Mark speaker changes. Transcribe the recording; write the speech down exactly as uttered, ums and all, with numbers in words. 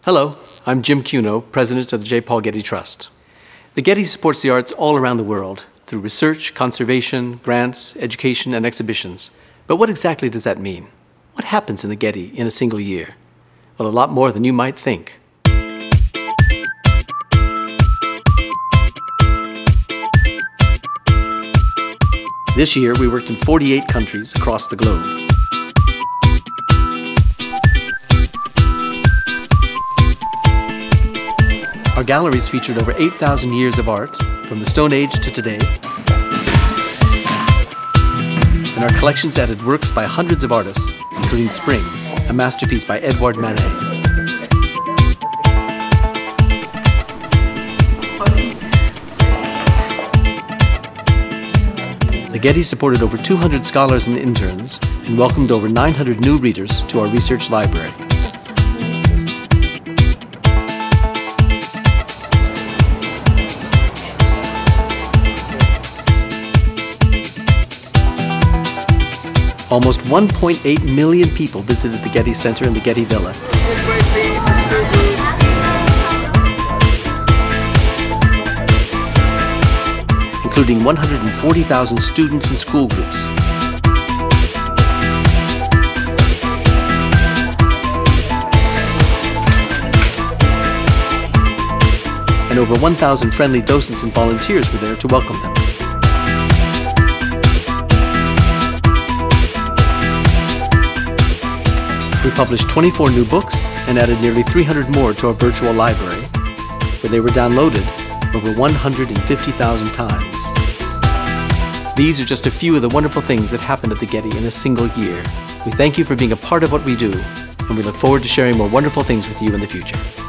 Speaker 1: Hello, I'm Jim Cuno, President of the J. Paul Getty Trust. The Getty supports the arts all around the world through research, conservation, grants, education, and exhibitions. But what exactly does that mean? What happens in the Getty in a single year? Well, a lot more than you might think. This year, we worked in forty-eight countries across the globe. Our galleries featured over eight thousand years of art, from the Stone Age to today. And our collections added works by hundreds of artists, including Spring, a masterpiece by Edouard Manet. The Getty supported over two hundred scholars and interns and welcomed over nine hundred new readers to our research library. Almost one point eight million people visited the Getty Center and the Getty Villa. Including one hundred forty thousand students and school groups. And over one thousand friendly docents and volunteers were there to welcome them. We published twenty-four new books and added nearly three hundred more to our virtual library, where they were downloaded over one hundred fifty thousand times. These are just a few of the wonderful things that happened at the Getty in a single year. We thank you for being a part of what we do, and we look forward to sharing more wonderful things with you in the future.